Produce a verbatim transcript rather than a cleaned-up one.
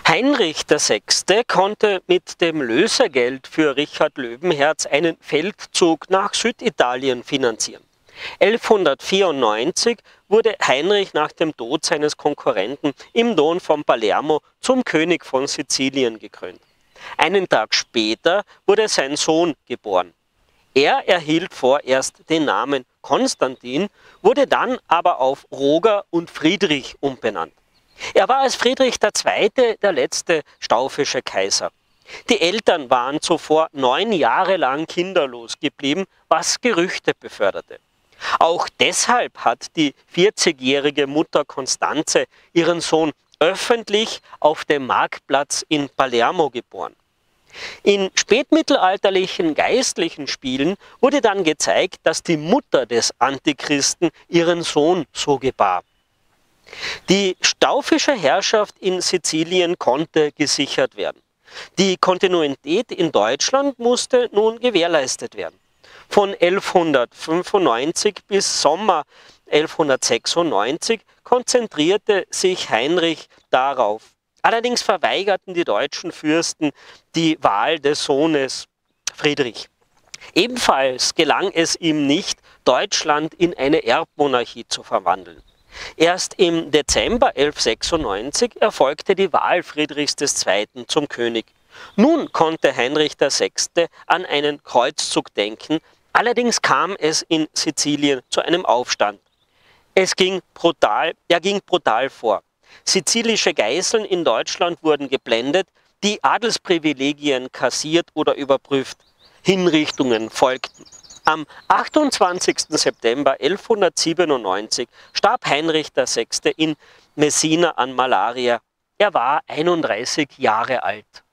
Heinrich der Sechste konnte mit dem Lösegeld für Richard Löwenherz einen Feldzug nach Süditalien finanzieren. elfhundertvierundneunzig wurde Heinrich nach dem Tod seines Konkurrenten im Don von Palermo zum König von Sizilien gekrönt. Einen Tag später wurde sein Sohn geboren. Er erhielt vorerst den Namen Konstantin, wurde dann aber auf Roger und Friedrich umbenannt. Er war als Friedrich der Zweite der letzte staufische Kaiser. Die Eltern waren zuvor neun Jahre lang kinderlos geblieben, was Gerüchte beförderte. Auch deshalb hat die vierzigjährige Mutter Constanze ihren Sohn öffentlich auf dem Marktplatz in Palermo geboren. In spätmittelalterlichen geistlichen Spielen wurde dann gezeigt, dass die Mutter des Antichristen ihren Sohn so gebar. Die staufische Herrschaft in Sizilien konnte gesichert werden. Die Kontinuität in Deutschland musste nun gewährleistet werden. Von elfhundertfünfundneunzig bis Sommer elfhundertsechsundneunzig konzentrierte sich Heinrich darauf. Allerdings verweigerten die deutschen Fürsten die Wahl des Sohnes Friedrich. Ebenfalls gelang es ihm nicht, Deutschland in eine Erbmonarchie zu verwandeln. Erst im Dezember elfhundertsechsundneunzig erfolgte die Wahl Friedrichs des Zweiten zum König. Nun konnte Heinrich der Sechste an einen Kreuzzug denken, allerdings kam es in Sizilien zu einem Aufstand. Es ging brutal, er ging brutal vor. Sizilische Geiseln in Deutschland wurden geblendet, die Adelsprivilegien kassiert oder überprüft. Hinrichtungen folgten. Am achtundzwanzigsten September elfhundertsiebenundneunzig starb Heinrich der Sechste in Messina an Malaria. Er war einunddreißig Jahre alt.